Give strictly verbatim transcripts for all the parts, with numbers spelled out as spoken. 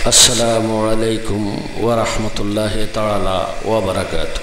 আসসালামু আলাইকুম ওয়া রাহমাতুল্লাহি তাআলা ওয়া বারাকাতুহু।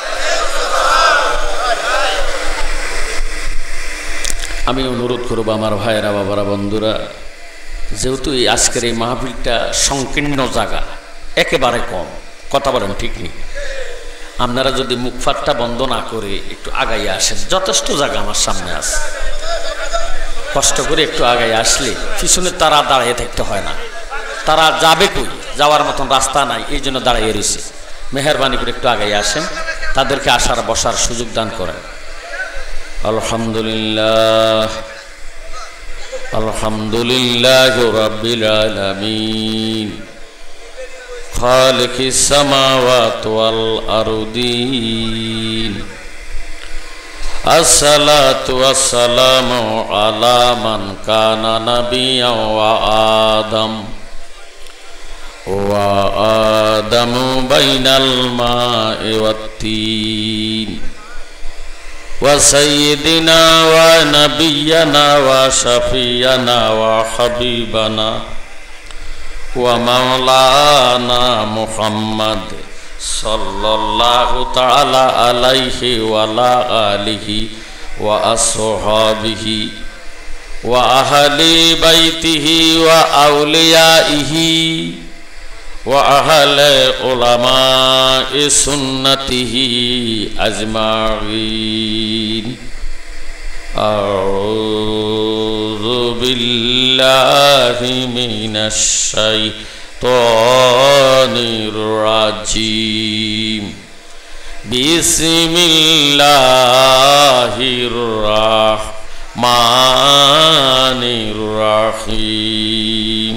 আমি অনুরোধ করব আমার ভাইয়েরা, বাবারা, বন্ধুরা, যেহেতু এই আজকের এই মাহফিলটা সংকীর্ণ জায়গা, একেবারে কম কথা বলেন, ঠিক নেই? আপনারা যদি মুখফাটটা বন্ধ না করে একটু আগাইয়া আসেন, যথেষ্ট জায়গা আমার সামনে আছে, কষ্ট করে একটু আগাইয়া আসলে পিছনে তারা দাঁড়িয়ে থাকতে হয় না। তারা যাবে কই, যাওয়ার মতন রাস্তা নাই, এই জন্য দাঁড়িয়ে রয়েছে। মেহরবানি করে একটু আগাইয়া আসেন, তাদেরকে আসার বসার সুযোগ দান করেন। আলহামদুলিল্লাহ আলহামদুলিল্লাহ রাব্বিল আলামিন খালিকিস সামাওয়াতি ওয়াল আরদিন। আসসালাতু ওয়াসসালামু আলা মান কানা নাবিয়্যান ওয়া আদম ওয়া আদামু বাইনাল মা'i ওয়াত-তিন ওয়া সাইয়্যিদিনা ওয়া নাবিয়্যানা ওয়া শাফিয়ানা ওয়া হাবিবানা ওয়া মাওলানা মুহাম্মদ সাল্লাল্লাহু তাআলা আলাইহি ওয়া আলা আলিহি ওয়া আসহাবিহি ওয়া আহলি বাইতিহি ওয়া আউলিয়াইহি ওয়া আহলে উলামা'i সুন্নতিহি আজমাইন। আউযু বিল্লাহি মিনাশ শাইতানির রাজিম। বিসমিল্লাহির রাহমানির রাহিম।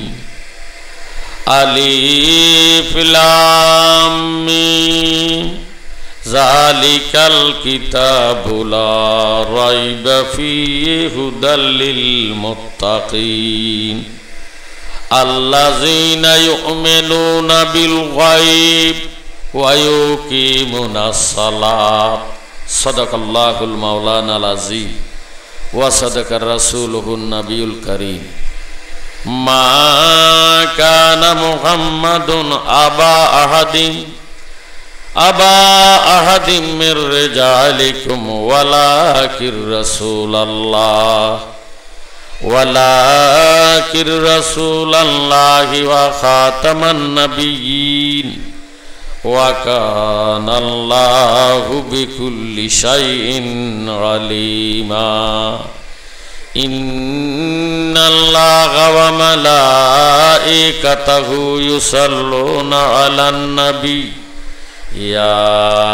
আলিফ লাম মিম যালিকাল কিতাবু লা রাইবা ফীহি হুদাল লিল মুত্তাকিন আল্লাযীনা ইউমিনুনা বিল গায়ব ওয়া ইউকিমুনাস সালাত। সাদাকাল্লাহুল মাওলানাল আযীম ওয়া সাদাকার রাসূলুহুন নাবিয়ুল কারীম। মা কানা মুহাম্মাদুন আবা আহাদিন আবা আহাদিম মির রিজালিকুম ওয়ালাকির রাসূলুল্লাহ ওয়ালাকির রাসূলুল্লাহি ওয়া খাতামান নাবিয়্যিন ওয়া কানাল্লাহু বিকুল্লি শাইইন আলীমা। ইন্নাল্লাহা ওয়া মালাইকাতাহু ইউসাল্লুনা আলান নবী ইয়া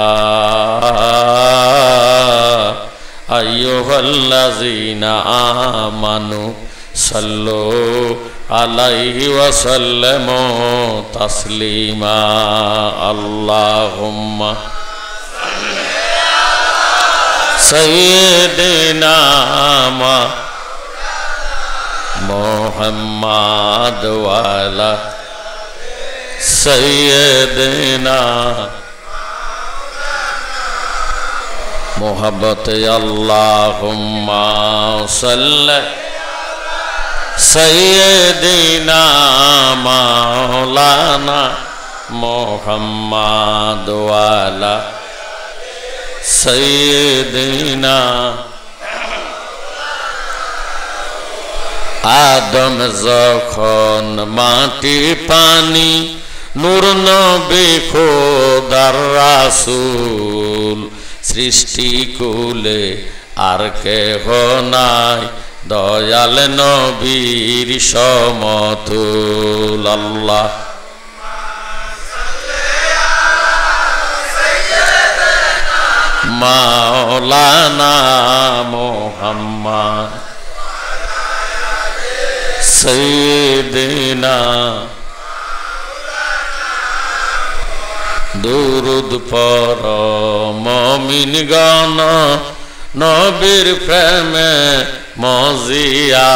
আইয়ুহাল্লাযীনা আমানু সাল্লু আলাইহি ওয়া সাল্লিমু তাসলিমা। আল্লাহুম্মা সাইয়্যিদিনা মুহাম্মাদ ওয়া আলা সাইয়্যিদিনা মুহাব্বতে। আল্লাহুম্মা সাল্লি সাইয়্যিদিনা মাওলানা মুহাম্মাদ ওয়া আলা সাইয়্যিদিনা। আদম যখন মাটি পানি নূর নবী খোদার রাসূল সৃষ্টি কুলে আর কেহ নাই দয়াল নবীর সমতুল। আল্লাহ মাওলানা মুহাম্মদ সাইয়্যিদিনা। দুরুদ পড় মুমিনগণ নবীর প্রেমে মজিয়া,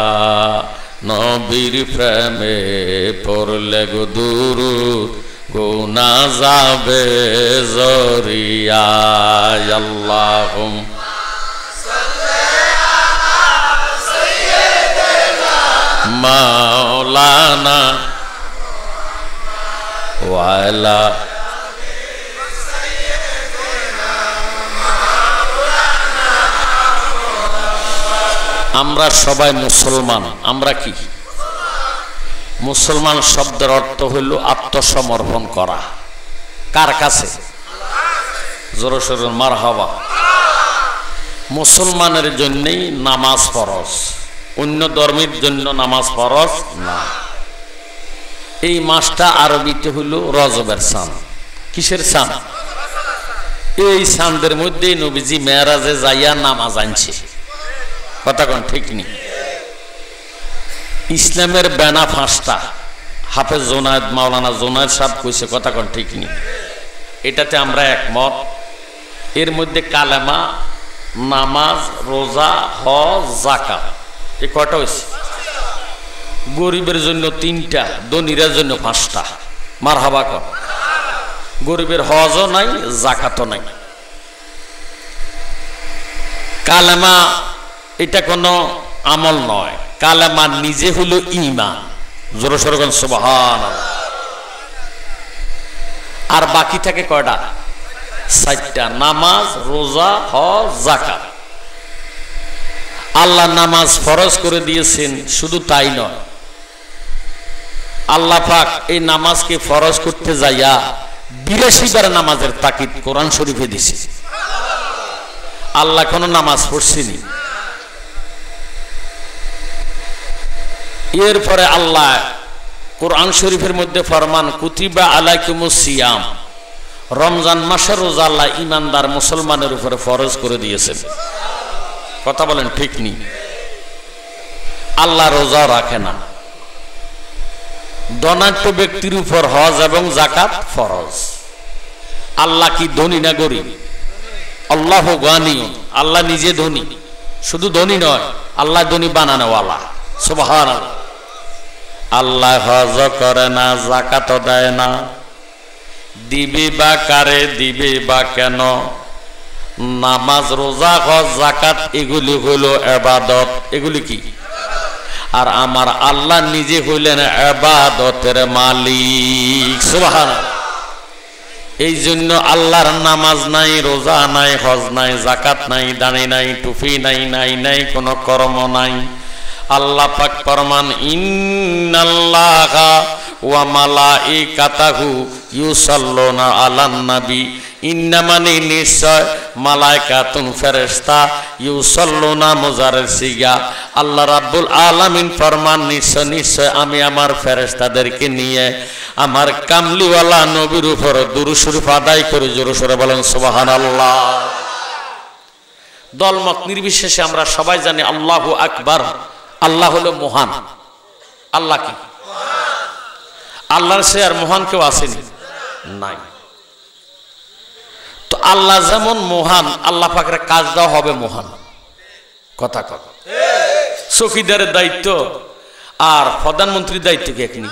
নবীর প্রেমে পড়লে গো দুরুদ গুনাহ যাবে জরিয়া। আল্লাহুম্মা সাল্লি আলা সাইয়্যিদিনা মাওলানা ওয়ালা আমরা সবাই মুসলমান। আমরা কি মুসলমান শব্দের অর্থ হইল আত্মসমর্পণ করা। কার কাছে? জোরে সোরে মারহাবা। মুসলমানের জন্যই নামাজ ফরজ, অন্য ধর্মের জন্য নামাজ ফরজ না। এই মাসটা আরবিতে হইল রজবের চাঁদ। কিসের চাঁদ? এই চাঁদের মধ্যে নবীজি মেরাজে যাইয়া নামাজ আনছে। কথা কোন ঠিক নেই? ইসলামের বেনা ফাঁসটা হাফেজ জোনায়েদ মাওলানা জোনায়েদ সাহেব কইছে। কথা কোন ঠিক নেই? এটাতে আমরা একমত। এর মধ্যে কালেমা, নামাজ, রোজা, হজ, যাকাত, এই কয়টা হয়েছে? গরিবের জন্য তিনটা, ধনীদের জন্য পাঁচটা। মারহাবা কর। গরিবের হজও নাই, যাকাতও নাই। কালেমা এটা কোনো আমল নয়, কালেমা নিজে হলো ঈমান। জোরে সোরে বলেন সুবহানাল্লাহ। আর বাকি থাকে কয়টা? চারটা। নামাজ, রোজা, হজ, যাকাত। আল্লাহ নামাজ ফরজ করে দিয়েছেন, শুধু তাই নয়, আল্লাহ পাক এই নামাজকে ফরজ করতে যাইয়া বিরাশি বার নামাজের তাকিদ কোরআন শরীফে দিছে। আল্লাহ কোনো নামাজ পড়ছেনি। এরপরে আল্লাহ কোরআন শরীফের মধ্যে ফরমান কুতিবা আলাইকুমুস সিয়াম, রমজান মাসের রোজা আল্লাহ ইমানদার মুসলমানের উপরে ফরজ করে দিয়েছেন। কথা বলেন ঠিক নেই? আল্লাহ রোজা রাখে না। ধনাঢ্য ব্যক্তির উপর হজ এবং যাকাত ফরজ। আল্লাহ কি ধনী না গরিব? আল্লাহ গানিয়ুন, আল্লাহ নিজে ধনী। শুধু ধনী নয়, আল্লাহ ধনী বানানোওয়ালা। সুবহানাল্লাহ। আল্লাহ হজ করে না, যাকাত দেয় না। দিবে বা কারে দিবে বা কেন? নামাজ, রোজা, হজ, যাকাত এগুলি হলো ইবাদত। এগুলি কি? আর আমার আল্লাহ নিজে হইলেন ইবাদতের মালিক। সুবহানাল্লাহ। এই জন্য আল্লাহর নামাজ নাই, রোজা নাই, হজ নাই, যাকাত নাই, দাড়ি নাই, টুপি নাই, নাই নাই কোনো কর্ম নাই। আল্লাহ পাক ফরমান ইন্নাল্লাহা ওয়া মালাইকাতাহু ইউসাল্লুনা আলান নবী। ইন্না মানে নিশ্চয়, মালাইকাতুন ফেরেশতা, ইউসাল্লুনা মুজারের সিগা। আল্লাহ রাব্বুল আলামিন ফরমান নিশ্চয় নিশ্চয় আমি আমার ফেরেশতাদেরকে নিয়ে আমার কামলিওয়ালা নবীর উপর দুরূদ শরীফ আদায় করি। জোরে সোরে বলেন সুবহানাল্লাহ। দলমত নির্বিশেষে আমরা সবাই জানি আল্লাহু আকবার। আল্লাহ হলো মহান। আল্লাহ কি? আল্লাহর সে আর মহান কেউ আসেনি? নাই। তো আল্লাহ যেমন মহান, আল্লাহ পাকের কাজটাও হবে মহান। কথা কথা। চৌকিদারের দায়িত্ব আর প্রধানমন্ত্রীর দায়িত্ব কি একনি?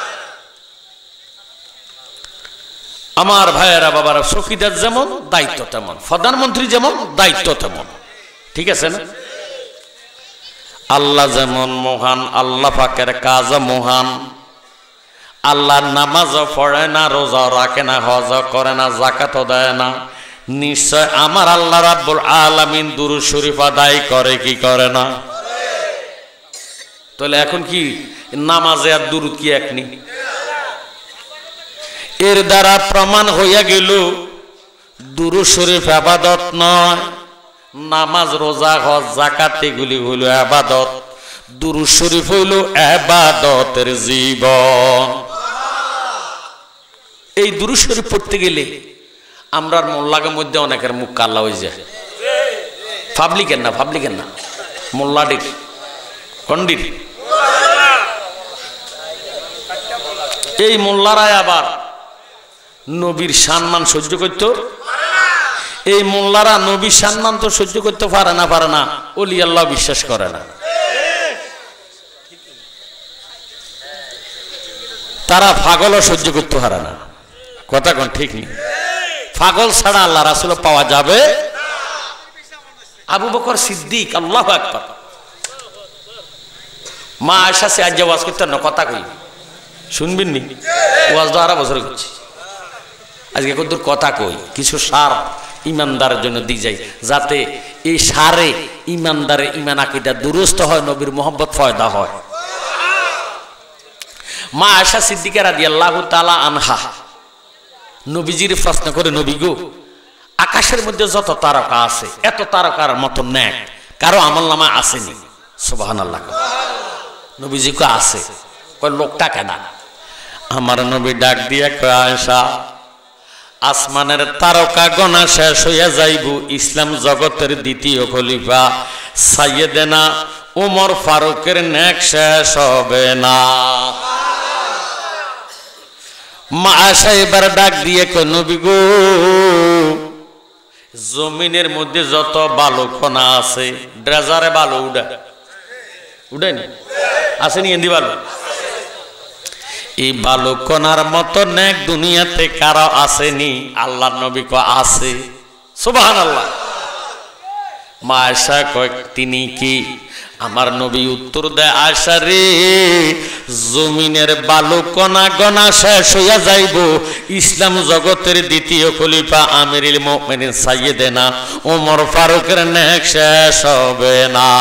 আমার ভাইয়েরা বাবারা, চৌকিদার যেমন দায়িত্ব তেমন, প্রধানমন্ত্রী যেমন দায়িত্ব তেমন। ঠিক আছে না? আল্লাহ যেমন মহান, আল্লাহ পাকের কাজ মহান। আল্লাহ নামাজও পড়ে না, রোজা রাখে না, হজ করে না, যাকাতও দেয় না। নিশ্চয় আমার আল্লাহ রাব্বুল আলামিন দুরূদ শরীফ আদায় করে কি করে না? তাহলে এখন কি নামাজে আর দুরূদ কি একনি? এর দ্বারা প্রমাণ হইয়া গেল দুরূদ শরীফ ইবাদত নয়। নামাজ, রোজা, হজ, যাকাত এগুলি হইল ইবাদত। দুরূদ শরীফ হইল ইবাদতের জীবন। এই দুরূদ শরীফ পড়তে গেলে আমরা মোল্লাগের মধ্যে অনেকের মুখ কালা হয়ে যায়। পাবলিকের না, পাবলিকের না, মোল্লাডির কন্ডির। এই মোল্লারাই আবার নবীর সম্মান সহ্য করত। এই মোল্লারা নবীর সম্মান তো সহ্য করতে পারে না, পারে না, ওলি আল্লাহ বিশ্বাস করে না। তারা পাগলও সহ্য করতে পারে না। কথা কোন ঠিক নেই? পাগল ছাড়া আল্লাহ রাসূল পাওয়া যাবে। আবু বকর সিদ্দিক, আল্লাহু আকবার। মা আয়েশা সে আজ ওয়াজ করতে না, কথা কই শুনবেন নি? ওয়াজ তো আরা বছর করছি। আজকে কত কথা কই, কিছু সার ইমানদারের জন্য দিয়ে যাই, যাতে এই সারে ইমানদারের ইমান আকীদা দুরুস্ত হয়, নবীর মোহাম্মত ফয়দা হয়। মা আয়েশা সিদ্দিকা রাদিয়াল্লাহু তাআলা আনহা নবীজির প্রশ্ন করে, নবী গো, আকাশের মধ্যে যত তারকা আছে, এত তারকার মতো নেক কারো আমলনামা আসেনি? সুবহানাল্লাহ। নবীজি কো আছে। কয় লোকটা কেনা? আমার নবী ডাক দিয়া কয়, আয়েশা, আসমানের তারকা গণা শেষ হইয়া যাইব, ইসলাম জগতের দ্বিতীয় খলিফা সাইয়েদেনা ওমর ফারুকের নেক শেষ হবে না। মা আয়েশা এবার ডাক দিয়ে কয়, নবী গো, জমিনের মধ্যে যত বালু কণা আছে, ড্রেজারে বালু উড়া উড়েনি আসেনি? এন্দি বালু, এই বালু কণার মতো নেক দুনিয়াতে কারো আসেনি? আল্লাহর নবী কয় আছে। সুবহানাল্লাহ। মা আয়েশা কয়, তিনি কি? আমার নবী উত্তর দেয়, আয়েশা রে, জমিনের বালু কণা গণা শেষ হইয়া যাইব, ইসলাম জগতের দ্বিতীয় খলিফা আমিরুল মুমিনিন সাইয়েদেনা ওমর ফারুকের নেক শেষ হবে না।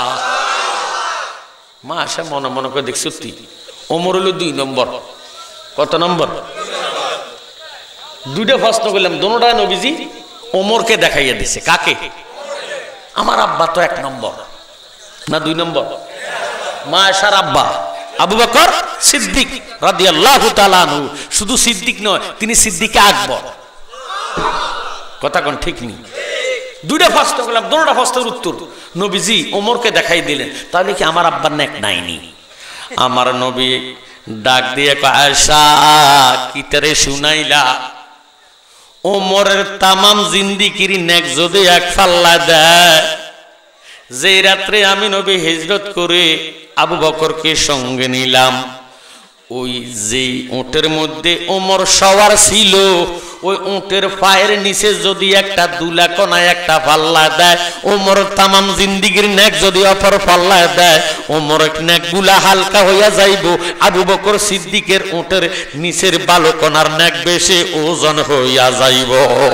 মা আয়েশা মনে মনে করে দেখছি, সত্যি ওমর হলো দুই নম্বর। কত নম্বর? দুইটা প্রশ্ন করলাম, দোনোটা নবীজি ওমরকে দেখাইয়া দিছে। কাকে? আমার আব্বা তো এক নম্বর না দুই নম্বর? মা আয়েশার আব্বা আবু বকর সিদ্দিক রাদিয়াল্লাহু তাআলা আনহু। শুধু সিদ্দিক নয়, তিনি সিদ্দিকে আকবর। কথা কোন ঠিক নেই? দুইটা প্রশ্ন করলাম, দোনোটা প্রশ্নের উত্তর নবীজি ওমরকে দেখাই দিলেন। তাহলে কি আমার আব্বার নেক নাইনি? আমার নবী ডাক দিয়ে কয়, আয়েশা, কিতারে শুনাইলা, ওমরের তামাম জিন্দিগির নেক যদি এক পাল্লা দেয়, যে রাত্রে আমি নবী হিজরত করে আবু বকরকে সঙ্গে নিলাম, ওই যে উটের মধ্যে ওমর সওয়ার ছিল, ওই উটের পায়ের নিচে যদি একটা দুলা কোনা একটা পাল্লা দেয়, ওমর তামাম জিন্দিগির নেক যদি অপর পাল্লা দেয়, ওমর নেক গুলা হালকা হইয়া যাইব, আবু বকর সিদ্দিকের উটের নিচের বালু কোনার নেক বেশি ওজন হইয়া যাইব।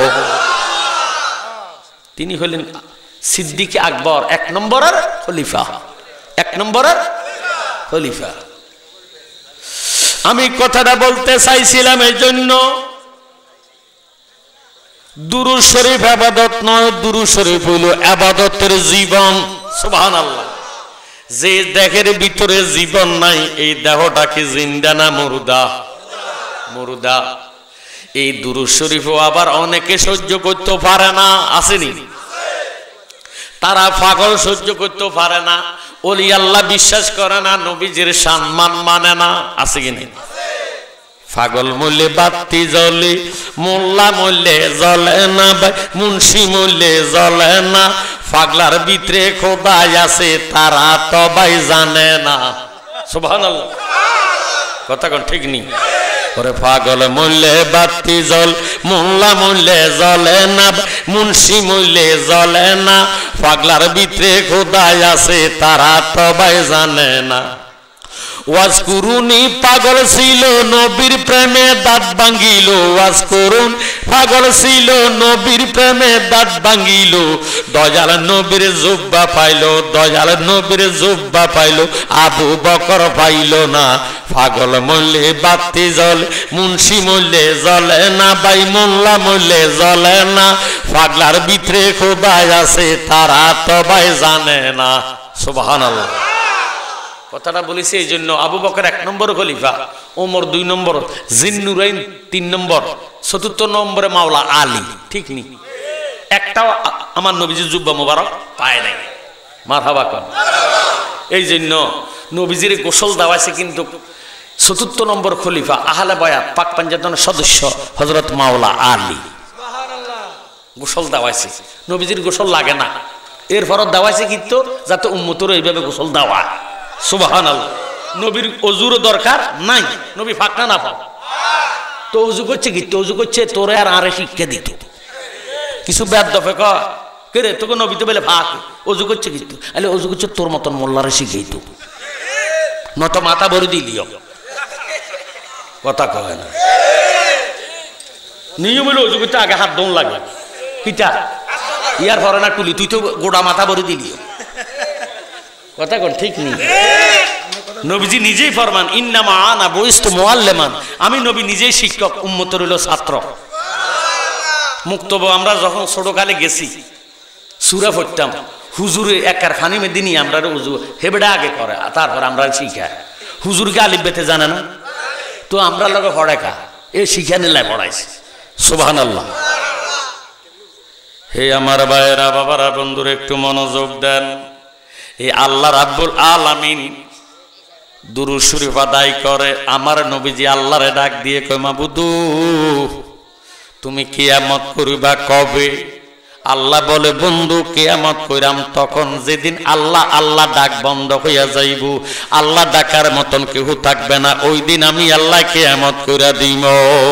তিনি হলেন সিদ্দিকে আকবর, এক নম্বরের খলিফা, এক নম্বরের খলিফা। আমি কথাটা বলতে চাইছিলাম এই জন্য, দুরূদ শরীফ ইবাদত নয়, দুরূদ শরীফ হইল ইবাদতের জীবন। সুবহানাল্লাহ। যে দেহের ভিতরে জীবন নাই, এই দেহটা কি জিন্দা না মুর্দা? মুর্দা। এই দুরূদ শরীফও আবার অনেকে সহ্য করতে পারে না, আসেনি? তারা পাগল সহ্য করতে পারে না, ওলি আল্লাহ বিশ্বাস করে না, নবীজির সম্মান মানে না, আছে কি না? পাগল মূল্যে বাতি জ্বলে, মোল্লা মূল্যে জ্বলে না, মুন্সি মূল্যে জ্বলে না, পাগলার ভিতরে খোদাই আছে তারা তো ভাই জানে না। সুবহানাল্লাহ। কথা কোন ঠিক নেই? ওরে পাগল মূল্যে বাতি জল, মোল্লা মূল্যে জ্বলে না, মুন্সি মূল্যে জ্বলে না, পাগলার ভিতরে খোদাই আছে তারা তো ভাই জানে না। ওয়াজ করুনি পাগল ছিল নবীর প্রেমে দাঁত ভাঙ্গিল, ওয়াজ করুন পাগল ছিল নবীর প্রেমে দাঁত ভাঙ্গিল, দয়াল নবীর জুব্বা পাইল, দয়াল নবীর জুব্বা পাইল, আবু বকর পাইল না। পাগল মূল্যে বাতি জল, মুন্সি মূল্যে জ্বলে না, ভাই মোল্লা মূল্যে জ্বলে না, পাগলার ভিতরে খোদাই আছে তারা তো ভাই জানে না। সুবহানাল্লাহ। কথাটা বলেছি এই জন্য, আবু বকর এক নম্বর খলিফা, ওমর দুই নম্বর, জিন্নুরাইন তিন নম্বর, চতুর্থ নম্বরে মাওলা আলী। ঠিক নি? একটাও আমার নবীজির জুব্বা মোবারক পায় নাই। মারহাবা কর। এই জন্য নবীজির গোসল দেওয়াছে, কিন্তু চতুর্থ নম্বর খলিফা আহলে বায়াত পাক পাঞ্জাতনের সদস্য হযরত মাওলা আলী গোসল দেওয়াছে। নবীজির গোসল লাগে না, এরপরও দেওয়াছে কিন্তু যাতে উম্মতের এইভাবে গোসল দেওয়া। সুবহানাল্লাহ। নবীর অজুরও দরকার নাই, নবী ফাঁকা না পাও তো অজু করছে কি? তো অজু করছে তোরে আর আরে শিক্ষা দিত কিছু ব্যাদ দফে কে রে তোকে নবী তো বলে ফাঁক অজু করছে কিন্তু, আলে অজু করছে তোর মতন মোল্লারে শিখাইতো, নত মাথা ভরে দিলিও। কথা কয় না নিয়ম হইল অজু করতে আগে হাত দোন লাগে কিটা ইয়ার পরে না টুলি তুই তো গোড়া মাথা ভরে দিলি কথা কন ঠিক নেই নবীজি নিজেই ফরমান ইন্নামা আনা বুইস্তু মুআল্লিমান আমি নবী নিজেই শিক্ষক উম্মতের হইল ছাত্র মুক্তব আমরা যখন ছোটকালে গেছি সূরা পড়তাম হুজুরে একার ফানি মেদি নিয়ে আমরা উজু হেবড়া আগে করে তারপর আমরা শিখা হুজুরকে আলিফ বেতে জানে না তো আমরা লগে পড়াকা এ শিখা নিলাই পড়াইছি সুবহানাল্লাহ হে আমার ভাইয়েরা বাবারা বন্ধুরা একটু মনোযোগ দেন এই আল্লাহ রাব্বুল আলামিন দুরূদ শরীফ আদায় করে আমার নবীজি আল্লাহরে ডাক দিয়ে কয় মাবুদু তুমি কিয়ামত করিবা কবে আল্লাহ বলে বন্ধু কিয়ামত কইরাম তখন যেদিন আল্লাহ আল্লাহ ডাক বন্ধ হইয়া যাইব আল্লাহ ডাকার মতন কেউ থাকবে না ওই দিন আমি আল্লাহ কিয়ামত কইরা দিম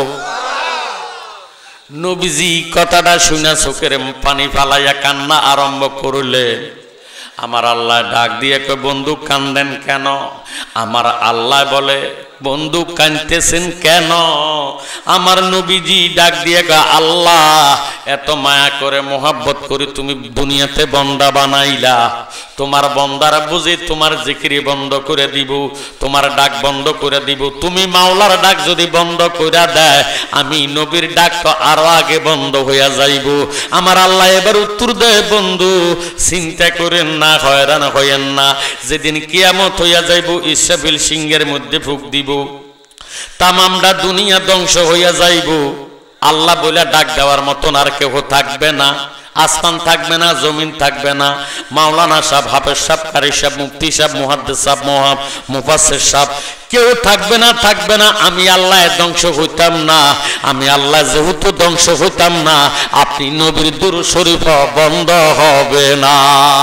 নবীজি কথাটা শুনে চোখের পানি ফালাইয়া কান্না আরম্ভ করলেন আমার আল্লাহ ডাক দিয়ে কয় বন্ধু কান্দেন কেন আমার আল্লাহ বলে বন্ধু কাঁদতেছেন কেন আমার নবীজি ডাক দিয়ে কয় আল্লাহ এত মায়া করে মোহাব্বত করে তুমি দুনিয়াতে বন্দা বানাইলা তোমার বন্দারা বুঝি তোমার জিকির বন্ধ করে দিব তোমার ডাক বন্ধ করে দিব তুমি মাওলার ডাক যদি বন্ধ করে দেয় আমি নবীর ডাক তো আরো আগে বন্ধ হইয়া যাইব আমার আল্লাহ এবার উত্তর দেয় বন্ধু চিন্তা করেন না হয়রান হইয়েন না যেদিন কিয়ামত হইয়া যাইব ইসরাফিল সিংহের মধ্যে ফুঁক দিব তামামটা দুনিয়া ধ্বংস হইয়া যাইব আল্লাহ বলে ডাক দেওয়ার মতন আর কেউ থাকবে না আসমান থাকবে না জমিন থাকবে না মাওলানা সাহেব হাফেজ সাহেব কারি সাহেব মুফতি সাহেব মুহাদ্দিস সাহেব মুহাব মুফাসসির সাহেব কেউ থাকবে না থাকবে না আমি আল্লাহ ধ্বংস হইতাম না আমি আল্লাহ যেহেতু ধ্বংস হইতাম না আপনি নবীর দুরূদ শরীফ বন্ধ হবে না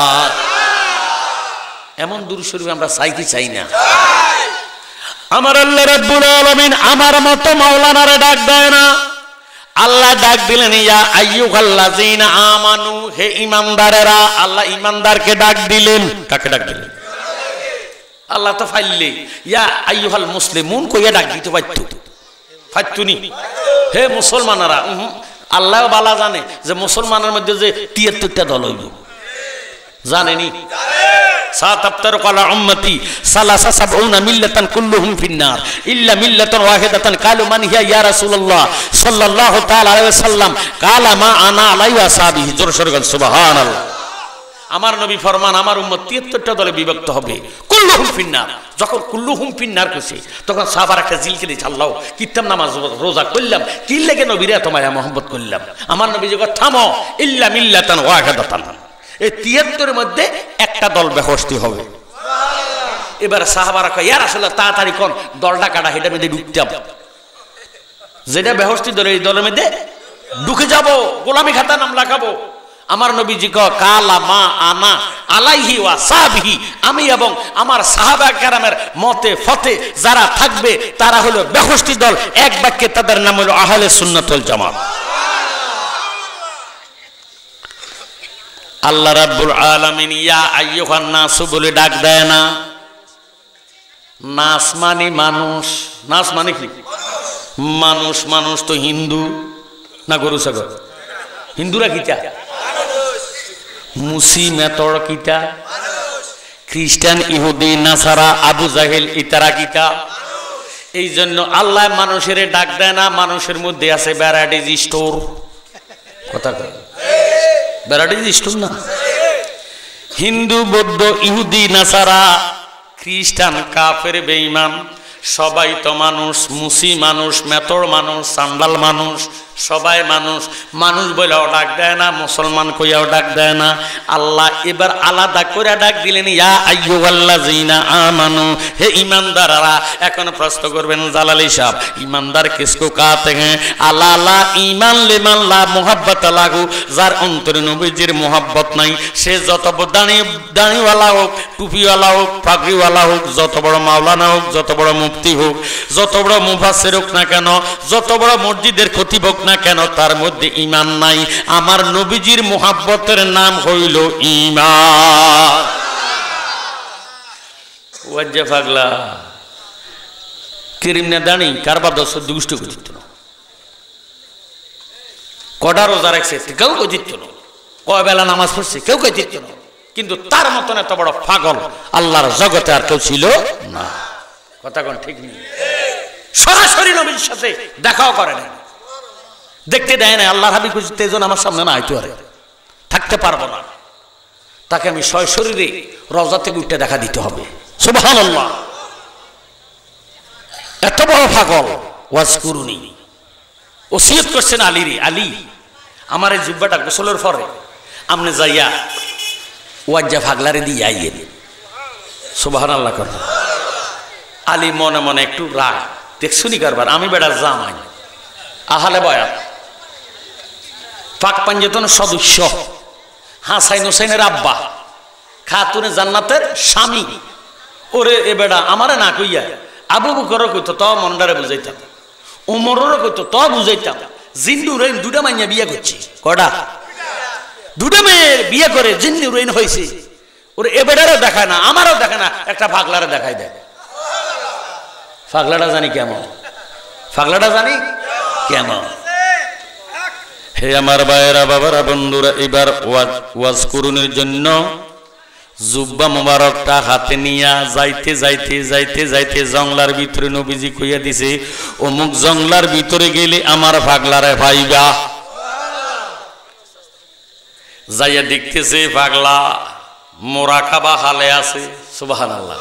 এমন দুরূদ শরীফ আমরা চাই কি চাই না আমার আল্লাহ রাব্বুল আলামিন আমার মতো মাওলানারে ডাক দেয় না আল্লাহ ডাক দিলেন ইয়া আইয়ুহাল্লাযীনা আমানু হে ঈমানদারেরা আল্লাহ ঈমানদারকে ডাক দিলেন কাকে ডাক দিলেন আল্লাহ তো ফাইললে ইয়া আইয়ুহাল মুসলিমুন কইয়া ডাক দিতে পারতো ফাইতুনি হে মুসলমানেরা আল্লাহ বালা জানে যে মুসলমানের মধ্যে যে তিয়াত্তরটা দল হইল জানেনি সাত আফতার কালা উম্মতি সালাসা সাবউনা মিল্লাতান কুল্লুহুম ফিন্নার ইল্লা মিল্লাতান ওয়াহিদাতান কালু মান হিয়া ইয়া রাসূলুল্লাহ সাল্লাল্লাহু তাআলা আলাইহি ওয়াসাল্লাম কালা মা আনা আলাই ওয়া সাহাবিহি জোরে সোরে বলেন সুবহানাল্লাহ আমার নবী ফরমান আমার উম্মত তিয়াত্তরটা দলে বিভক্ত হবে কুল্লুহুম ফিন্নার যখন কুল্লুহুম ফিন্নার কইছে তখন সাহাবারা একটা জিলকে দিয়ে আল্লাহ কিতাম নামাজ রোজা করলাম কি লাগে নবীরে এত মায়া মোহাম্মত করলাম আমার নবী যে থামো ইল্লা মিল্লাতান ওয়াহিদাতান এই তিয়াত্তরের মধ্যে একটা দল বেহস্তি হবে এবার সাহাবারা কয় ইয়া রাসূলুল্লাহ তাড়াতাড়ি কোন দলটা কাটা হেটার মধ্যে ঢুকতাম যেটা বেহস্তি দল এই দলের মধ্যে ঢুকে যাব গোলামি খাতা নাম লাগাবো আমার নবীজি কয় কালা মা আনা আলাইহি ওয়া সাহবিহি আমি এবং আমার সাহাবা কেরামের মতে ফতে যারা থাকবে তারা হলো বেহস্তি দল এক বাক্যে তাদের নাম হলো আহলে সুন্নাত ওয়াল জামাত আল্লাহ রাব্বুল আলামিন ইয়া আইয়ুহান নাস বলে ডাক দেয় না নাস মানে মানুষ নাস মানে কি মানুষ মানুষ তো হিন্দু না গরু ছাগল হিন্দুরা কিটা মুসি মেতর কিটা খ্রিস্টান ইহুদি নাসারা আবু জাহেল ইতারা কিটা এই জন্য আল্লাহ মানুষের ডাক দেয় না মানুষের মধ্যে আছে ভ্যারাইটিজ স্টোর কথা কয় ভ্যারাইটিজ স্টোর না হিন্দু বৌদ্ধ ইহুদি নাসারা খ্রিস্টান কাফের বেঈমান সবাই তো মানুষ মুসি মানুষ মেতর মানুষ সান্ডাল মানুষ সবাই মানুষ মানুষ বলেও ডাক দেয় না মুসলমান কইয়াও ডাক দেয় না আল্লাহ এবার আলাদা করে ডাক দিলেন ইয়া আইয়ুহাল্লাযীনা আমানু হে ঈমানদাররা এখন প্রশ্ন করবেন জালালি সাহেব ঈমানদার কিসকো কাতে हैं আল্লাহ লা ঈমান লিমান লা মুহাব্বত লাগু যার অন্তরে নবীজির মুহাব্বত নাই সে যত বড় দাড়ি দাড়িওয়ালা হোক টুপিওয়ালা হোক পাগড়িওয়ালা হোক যত বড় মাওলানা হোক যত বড় মুফতি হোক যত বড় মুফাসসির হোক না কেন যত বড় মসজিদের খতিব হোক না কেন তার মধ্যে ঈমান নাই আমার নবীজির মুহাব্বতের নাম হইল ঈমান ওয়াজ্জা পাগলা কেরিম না দাঁড়ি কারবার দশ দুষ্ট করে দিত না, কটা রোজা রাখছে কেউ কেউ দিত না, কয় বেলা নামাজ পড়ছে কেউ কেউ দিত না, কিন্তু তার মতন এত বড় পাগল আল্লাহর জগতে আর কেউ ছিল না। কথা কোন ঠিক নেই? সরাসরি নবীর সাথে দেখাও করে না, দেখতে দেয় না। আল্লাহর হাবিব তেজন আমার সামনে না আইতো আরে থাকতে পারবো না, তাকে আমি সশরীরে রওজা থেকে উঠে দেখা দিতে হবে। সুবহানাল্লাহ, এত বড় পাগল। ওয়াজ করুনি ওসিয়ত করছেন আলীরে, আলী আমার এই জুব্বাটা গোসলের পরে আপনি যাইয়া ওয়াজ্জা ফাগলারে দিয়ে আইয়েন। সুবহানাল্লাহ কর। আলী মনে মনে একটু রাগ, দেখছুনি কারবার আমি বেড়া জামাই আহালে বয়াত পাক পাঞ্জেতনের সদস্য হাসাইন হোসেনের আব্বা খাতুনে জান্নাতের স্বামী, ওরে এ বেড়া আমারে না কইয়া আবু বকরও কইতো ত মনডারে বুঝাইতাম, উমরেরও কইতো ত বুঝাইতাম, জিন্নুরাইন দুটা মাইয়া বিয়ে করছে, কটা দুটা মেয়ের বিয়ে করে জিন্নুরাইন হয়েছে, ওরে এ বেড়ারও দেখায় না আমারও দেখায় না, একটা ফাগলারে দেখাই দেয়। ফাগলাটা জানি কেমন, ফাগলাটা জানি কেমন। হে আমার ভাইয়েরা বাবারা বন্ধুরা, এবার ওয়াজ ওয়াজ করুনের জন্য জুব্বা মুবারকটা হাতে নিয়া যাইতে যাইতে যাইতে যাইতে জংলার ভিতরে নবীজি কইয়া দিছে, অমুক জংলার ভিতরে গেলে আমার পাগলারে পাইবা। যাইয়া দেখতেছে পাগলা মোরাকাবা হালে আছে। সুবহানাল্লাহ।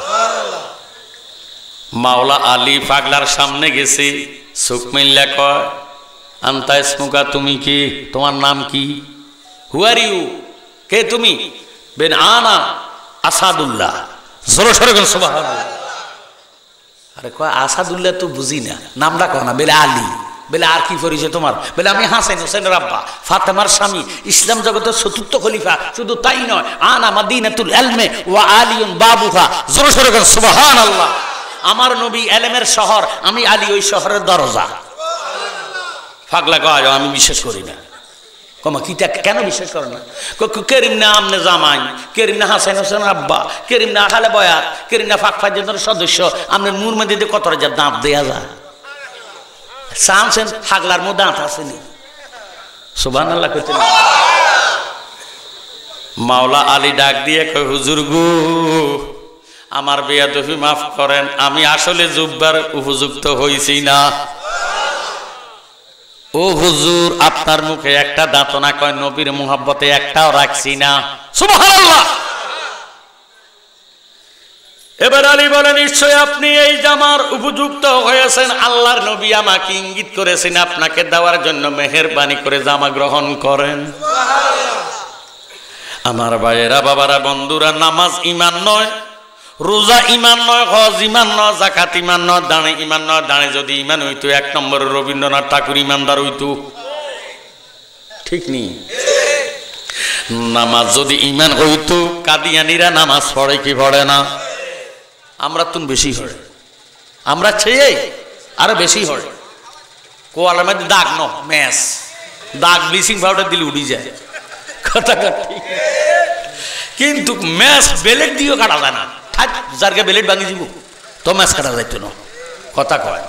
মাওলা আলী পাগলার সামনে গেছে, চোখ মিল্লা কয় আন্তা ইসমুকা, তুমি কি, তোমার নাম কি, হু আর ইউ, কে তুমি? বেন আনা আসাদুল্লাহ। জোরে সরে গেল সুবহানাল্লাহ। আরে কয় আসাদুল্লাহ তো বুঝি না, নামটা কয় না, বেলে আলী। বেলে আর কি পরিচয় তোমার? বেলে আমি হাসান হোসেনের আব্বা, ফাতেমার স্বামী, ইসলাম জগতের চতুর্থ খলিফা। শুধু তাই নয়, আনা মাদিনাতুল ইলমে ওয়া আলিউন বাবুহা। জোরে সরে গেল সুবহানাল্লাহ। আমার নবী এলেমের শহর, আমি আলী ওই শহরের দরজা। ফাগলা কয় আমি বিশ্বাস করি না। কমা কি কেন বিশ্বাস করে না? কেরিম না আমনে জামাই, কেরিম না হাসান হোসেন আব্বা, কেরিম না আখালে বয়াত, কেরিম না ফাঁক ফাঁজের সদস্য, আপনার মুর মধ্যে কত রাজার দাঁত দেয়া যায়। সামছেন ফাগলার মধ্যে দাঁত আসেনি। সুবহানাল্লাহ কইতে না। মাওলা আলী ডাক দিয়ে কয় হুজুর গো, আমার বেয়াদবি মাফ করেন, আমি আসলে জুব্বার উপযুক্ত হইছি না। ও হুজুর, আপনার মুখে একটা দাঁত না, কয় নবীর মুহাব্বতে একটাও রাখছি না। সুবহানাল্লাহ। এবার আলী বলে নিশ্চয় আপনি এই জামার উপযুক্ত হয়েছেন, আল্লাহর নবী আমাকে ইঙ্গিত করেছেন আপনাকে দেওয়ার জন্য, মেহেরবানি করে জামা গ্রহণ করেন। আমার ভাইয়েরা বাবারা বন্ধুরা, নামাজ ইমান নয়, রোজা ইমান নয়, হজ ইমান নয়, যাকাত ইমান নয়, দানে ইমান নয়। দানে যদি ইমান হইতো এক নম্বর রবীন্দ্রনাথ ঠাকুর ইমানদার হইতো, ঠিক নি? নামাজ যদি ইমান হইতো কাদিয়ানিরা নামাজ পড়ে কি পড়ে না? আমরা তুন বেশি হয়, আমরা চেয়ে আরো বেশি হয়। কোয়ালের মধ্যে দাগ ন ম্যাস দাগ ব্লিচিং পাউডার দিলে উড়ি যায়, কথা ঠিক। কিন্তু ম্যাচ বেলেট দিয়েও কাটা যায় না, যারকে বেলেট ভাঙি দিব তো ম্যাচ কাটা যাইতো না, কথা কয়।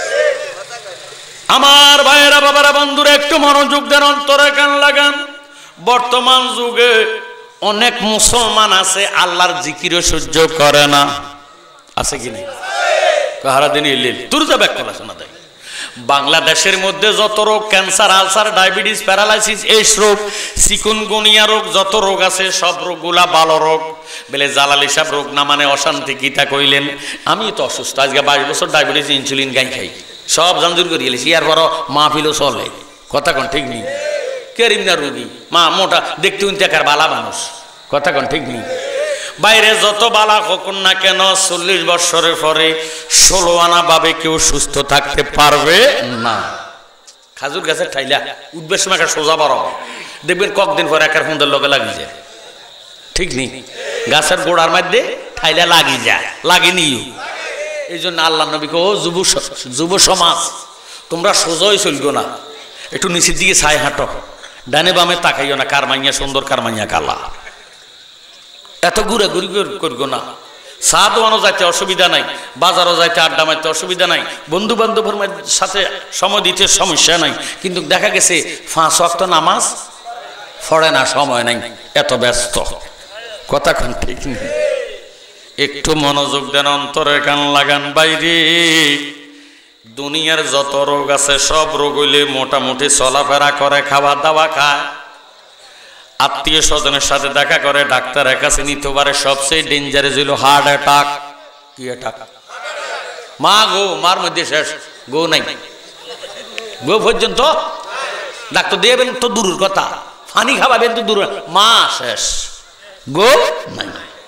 আমার ভাইয়েরা বাবারা বন্ধুরা একটু মনোযোগ দেন, অন্তরে কান লাগান। বর্তমান যুগে অনেক মুসলমান আছে আল্লাহর জিকিরও সহ্য করে না, আছে কি নেই? কাহারা দিন ইলিল তোর যা ব্যাক করা শোনা দেয়। বাংলাদেশের মধ্যে যত রোগ, cancer, ulcer, diabetes, paralysis, AIDS রোগ, চিকুনগুনিয়া রোগ, যত রোগ আছে সব রোগগুলা ভালো রোগ। বলে জালালি সাহেব রোগ না মানে অশান্তি, কিতা কইলেন? আমি তো অসুস্থ, আজকে বাইশ বছর ডায়াবেটিস, ইনসুলিন গাই খাই, সব জামজুর করে এলেছি, ইয়ার পরও মাহফিলও চলে, কথা কন ঠিক নেই? কেরিম না রোগী, মা মোটা দেখতে উনতে একার বালা মানুষ, কথা কন ঠিক নেই? বাইরে যত বালা হোক না কেন চল্লিশ বছরের পরে ষোলো আনা ভাবে কেউ সুস্থ থাকতে পারবে না। খাজুর গাছের ঠাইলা উঠবে সময় একটা সোজা বড় দেখবেন কয়েকদিন পরে একার সুন্দর লগে লাগি যায়, ঠিক নেই? গাছের গোড়ার মধ্যে ঠাইলা লাগি যায়, লাগেনি। এই জন্য আল্লাহ নবীকে ও যুব যুব সমাজ তোমরা সোজাই চলগো না, একটু নিচের দিকে ছাই হাঁটো, ডানে বামে তাকাইও না, কার মাইয়া সুন্দর কার মাইয়া কালা, এত ঘুরে ঘুরি করবো না। চা দোয়ানো যাইতে অসুবিধা নাই, বাজারও যাইতে আড্ডা মারতে অসুবিধা নাই, বন্ধু বান্ধবের সাথে সময় দিতে সমস্যা নাই, কিন্তু দেখা গেছে পাঁচ ওয়াক্ত নামাজ পড়ে না, সময় নাই, এত ব্যস্ত। কথা কোন ঠিক নেই? একটু মনোযোগ দেন, অন্তরের কান লাগান। বাইরে দুনিয়ার যত রোগ আছে সব রোগ হইলে মোটামুটি চলাফেরা করে, খাবার দাওয়া খায়, আত্মীয় স্বজনের সাথে দেখা করে, ডাক্তারের কাছে নিতে পারে। সবচেয়ে ডেঞ্জারাস হইল হার্ট অ্যাটাক। কি অ্যাটাক? মা গো, মার মধ্যে শেষ, গো নাই, গো পর্যন্ত ডাক্তার দেবেন তো দূরের কথা, পানি খাওয়াবেন তো দূর, মা শেষ, গো নাই।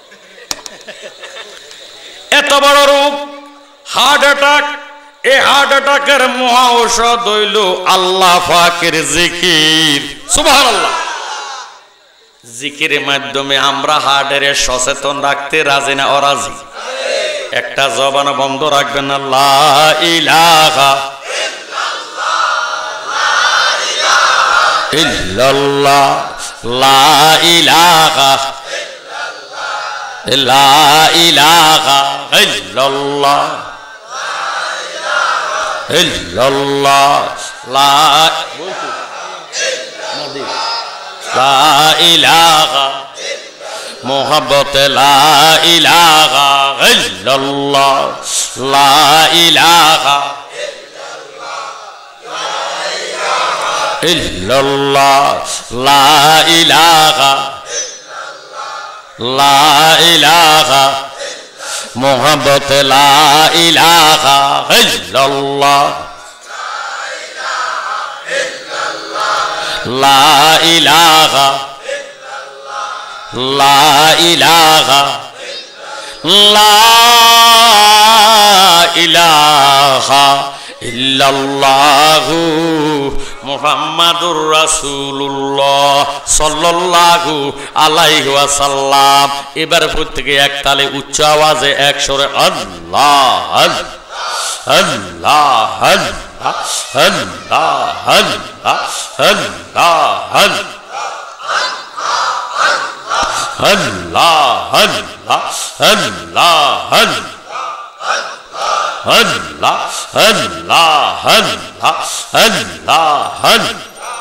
এত বড় রোগ হার্ট অ্যাটাক। এই হার্ট অ্যাটাকের মহা ঔষধ হইল আল্লাহ পাকের জিকির। সুবহানাল্লাহ। জিকিরের মাধ্যমে আমরা হার্টের সচেতন রাখতে রাজি না অরাজি? একটা জবান বন্ধ রাখবেন না, লা ইলাহা ইল্লাল্লাহ, লা ইলাহা লা ইলাহা ইল্লাল্লাহ ইল্লাল্লাহ, লা লা ইলাহা মোহাব্বত, লা ইলাহা ইল্লাল্লাহ, লা ইলাহা ইল্লাল্লাহ, লা ইলাহা লা ইলাহা মোহাব্বত, লা ইলাহা ইল্লাল্লাহ, লা ইলাহা লা ইলাহা লা ইলাহা ইল্লাল্লাহু মুহাম্মাদুর রাসূলুল্লাহ সাল্লাল্লাহু আলাইহি ওয়াসাল্লাম। এবার প্রত্যেকে এক তালে উচ্চ আওয়াজে এক সুরে আল্লাহ আল্লাহ আল্লাহ আল্লাহ আল্লাহ আল্লাহ আল্লাহ আল্লাহ আল্লাহ আল্লাহ আল্লাহ আল্লাহ আল্লাহ।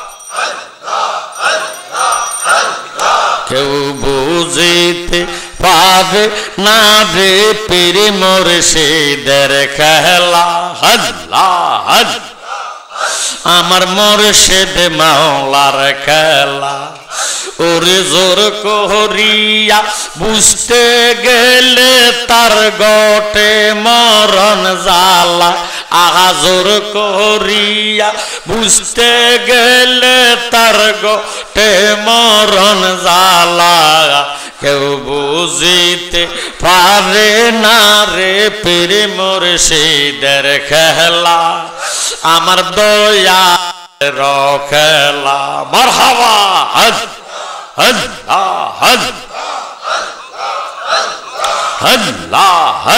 কেউ বুঝিতে পাবে না রে পীর মুর্শিদের খেলা, আল্লাহ আমার মুর্শিদ মাওলার খেলা। ওরে জোর করিয়া বুঝতে গেলে তার গটে মরণ জ্বালা, আহা জোর করিয়া বুঝতে গেলে তার গটে মরণ জ্বালা। কেউ বুঝিতে পারে না রে পীর মুর্শিদের খেলা, আমার দয়া রখেলা। মারহাবা আল্লাহ আল্লাহ।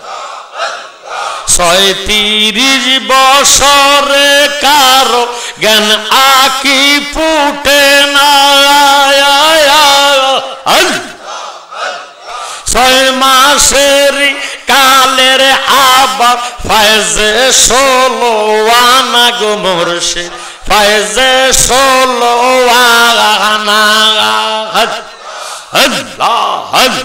ছয়ত্রিশ বছরে কারো জ্ঞান আকি ফুটে না, ছয় মাসের কালের আবার ফায়জে ষোলো আনা গো মুর্শিদ, ফায়জে ষোলো আনা। আল্লাহ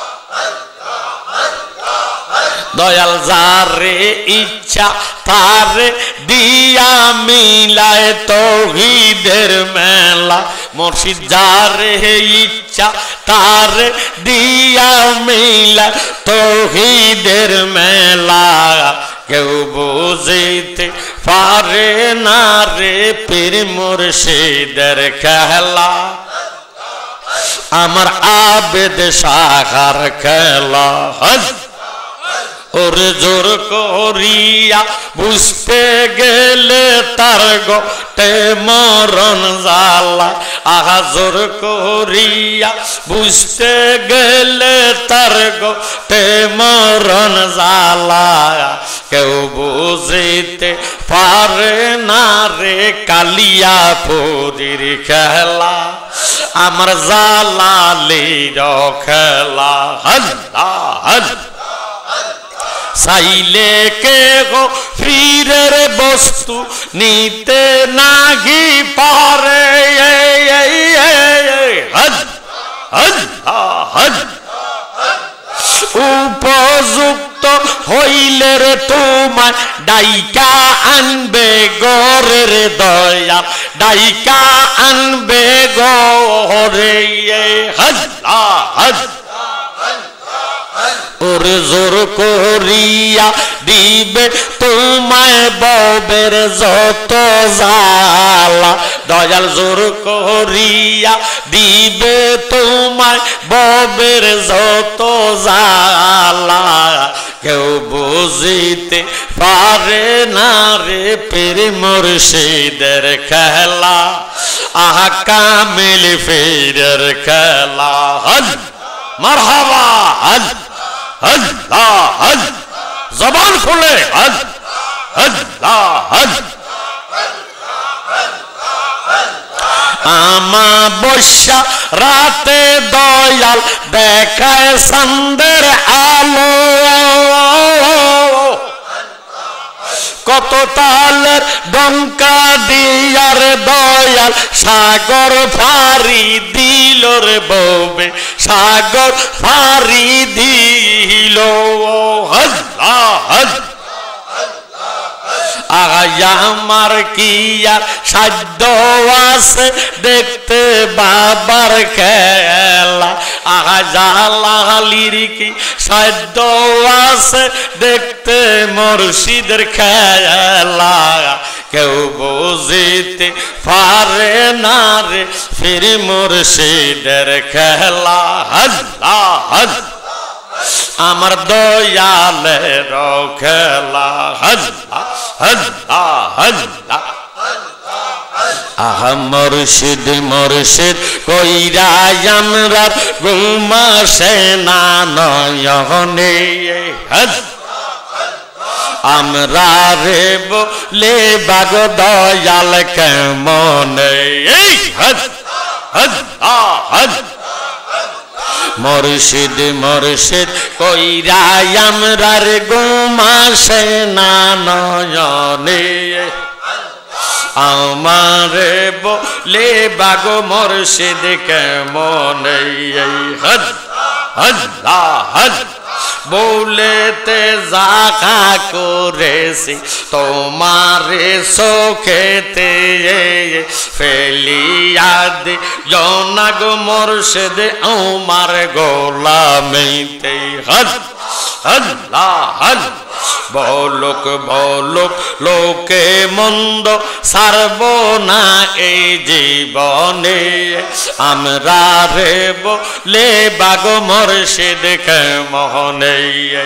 দয়াল যারে ইচ্ছা তারে দিয়া মিলায় তৌহিদের মেলা, মুর্শিদ যারে ইচ্ছা তারে দিয়া মিলায় তৌহিদের মেলা। কেউ বুঝিতে পারে না রে পীর মুর্শিদের খেলা, আমার আবেদ শাখার খেলা। ওরে জোর করিয়া বুঝতে গেলে তার গটে মরণ জ্বালা, আহা জোর করিয়া বুঝতে গেলে তার গটে মরণ জ্বালা। কেউ বুঝিতে পারে না রে কালিয়াপুরীর খেলা আমার জালালির খেলা আল্লাহ চাইলে কে গো ফিরের বস্তু নিতে নাহি পারে উপযুক্ত হইলে রে তোমায় ডাইকা আনবে গরের দয়া ডাইকা আনবে গরে ওরে জোর করিয়া দিবে তোমায় ববের যত জালা দয়াল জোর করিয়া দিবে তোমায় ববের যত জালা কেউ বুঝিতে পারে না রে পীর মুর্শিদের খেলা আহা কামিল পীরের খেলা মারহাবা আল্লাহ আল্লাহ জবান খুলে আল্লাহ আমাবস্যা রাতে দয়াল দেখায় চাঁদের আলো কত তালের ডঙ্কা দিয়ার দয়াল সাগর ফারি দিল রে ববে সাগর ফারি দিল আয়া আমার কি আর সাধ্য আছে দেখতে বাবার খেলা আহা জালালির কি সাধ্য আছে দেখতে মুর্শিদের খেলা কেউ বুঝিতে পারে না রে পীর মুর্শিদের খেলা আল্লাহ আমার দয়ালের খেলা আহা মুর্শিদ মুর্শিদ কইরা আমরা ঘুমাসে না নয়নে আমরা রে বলে বাগ দয়াল কেমনে মুর্শিদ মুর্শিদ কইরা আমরা রে ঘুমাসে না নয়নে আমারে বলে বাগ মুর্শিদ কেমনে আল্লাহ বলেতে জাগা করেছি তোমারে চোখেতে ফেলিয়া দে জনাগ মুর্শিদ আমার গোলামিতে আল্লাহ বলক বলক লোকে মন্দ সারব না এই জীবনে আমরা রে বলে বাগ মুর্শিদ কেমনে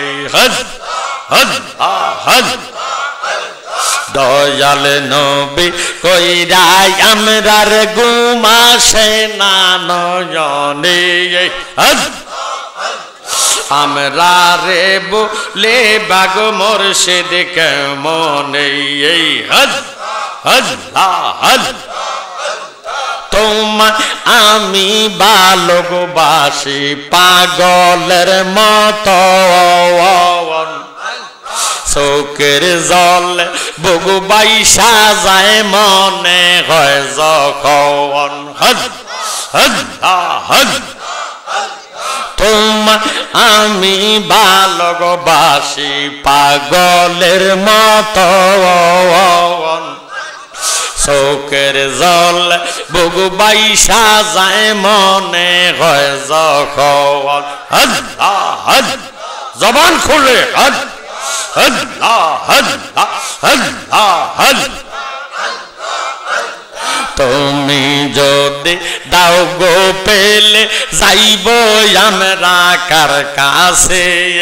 দয়াল নবী কইরা আমরা রে ঘুমাসে না নয়নে আমরা রে বলে বাগ মুর্শিদ কেমনে তোমার আমি ভালোবাসি পাগলের মতো চোখের জল বুকু বাইসা যায় মনে হয় যখন তোমার আমি ভালোবাসি পাগলের মতো চোখের জল বুকু বাইসা যায় মনে হয় যখন জবান খুলে তুমি যদি দাও গো পেলে যাইব আমরা কার কাছে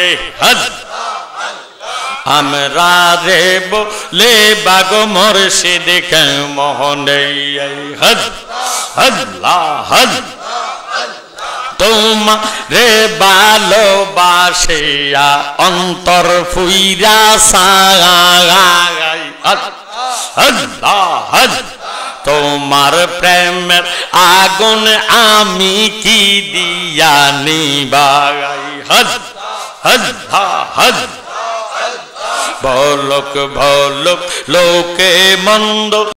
আমরা রে বলে বাগ মুর্শিদ কেমনে আল্লাহ তোমারে ভালোবাসিয়া অন্তর ফুইরা সাগাই আল্লাহ তোমার প্রেমের আগুন আমি কি দিয়া নিবাই হজ হজ হজ বলক বলক লোকে মন্দ